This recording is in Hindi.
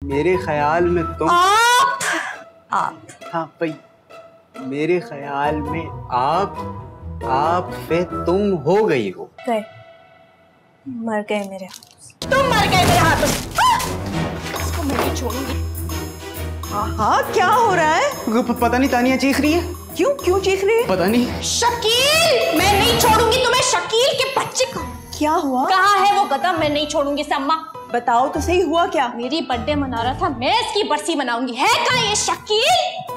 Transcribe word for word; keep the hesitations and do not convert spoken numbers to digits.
मेरे ख्याल में तुम आप आप हाँ भाई, मेरे ख्याल में आप आप पे तुम हो गई हो। गए, मर गए मेरे हाथों से। तुम मर गए मेरे हाथों से। इसको मैं नहीं छोड़ूंगी। हाँ हाँ, क्या हो रहा है? पता नहीं, तानिया चीख रही है। क्यों क्यों चीख रही है? पता नहीं। शकील, मैं नहीं छोड़ूंगी तुम्हें। शकील के बच्चे को क्या हुआ? कहाँ है वो गधा? मैं नहीं छोड़ूंगी इसे। अम्मा बताओ तो सही, हुआ क्या? मेरी बर्थडे मना रहा था, मैं इसकी बरसी मनाऊंगी। है कहाँ ये शकील?